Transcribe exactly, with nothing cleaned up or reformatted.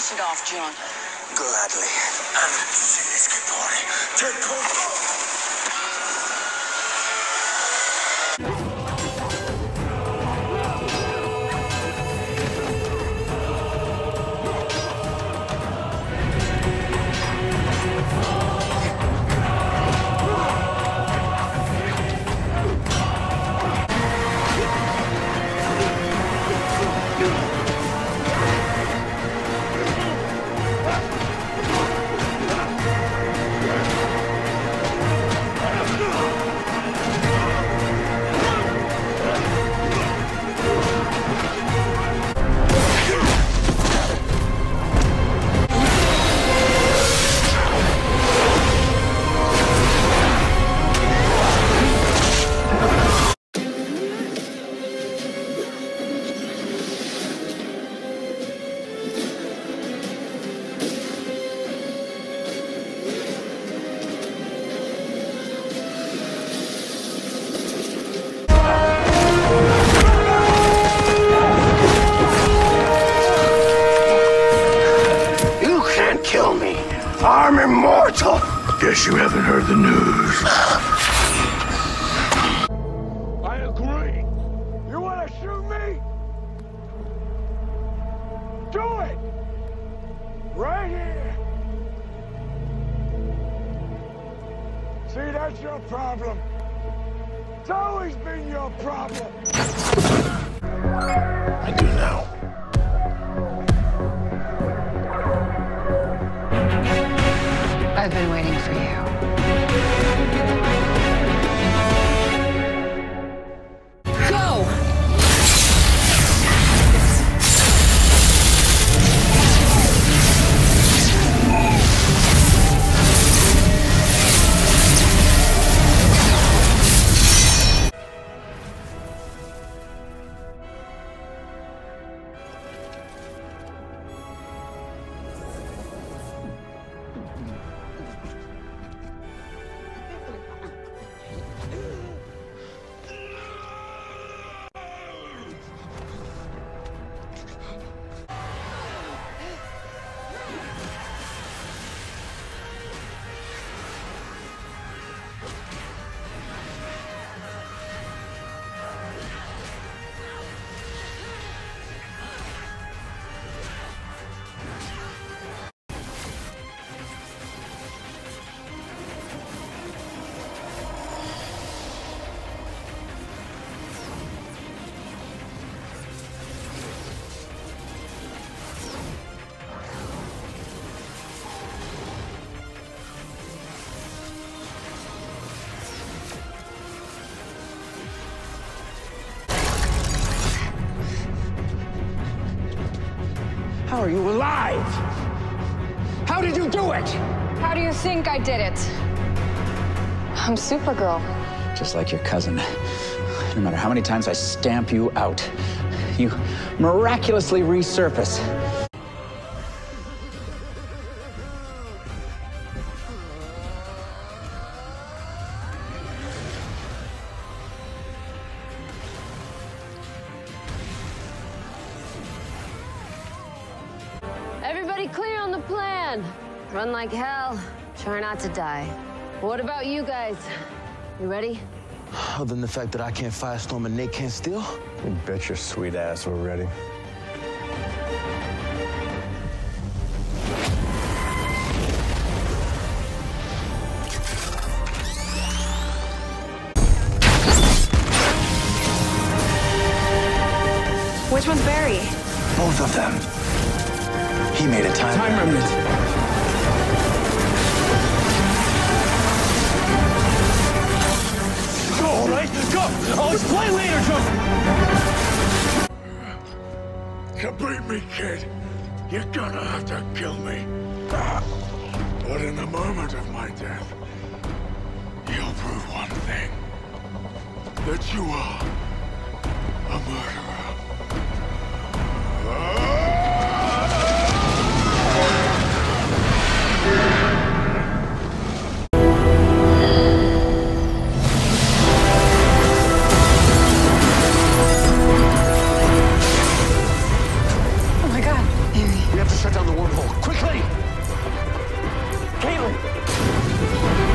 finish it off, John. Gladly. And Skipori, take control. Kill me. I'm immortal. Guess you haven't heard the news. I agree. You want to shoot me? Do it. Right here. See, that's your problem. It's always been your problem. I do now. I've been waiting for you. Go! How are you alive? How did you do it? How do you think I did it? I'm Supergirl. Just like your cousin. No matter how many times I stamp you out, you miraculously resurface. Everybody clear on the plan. Run like hell. Try not to die. What about you guys? You ready? Other than the fact that I can't firestorm and Nate can't steal? You bet your sweet ass we're ready. Which one's Barry? Both of them. He made a time, Time remnant. Go, all right? Go! I'll explain later, Joe! To beat me, kid, you're gonna have to kill me. But in the moment of my death, you'll prove one thing. That you are a murderer. Oh my God. We have to shut down the wormhole. Quickly! Caitlin!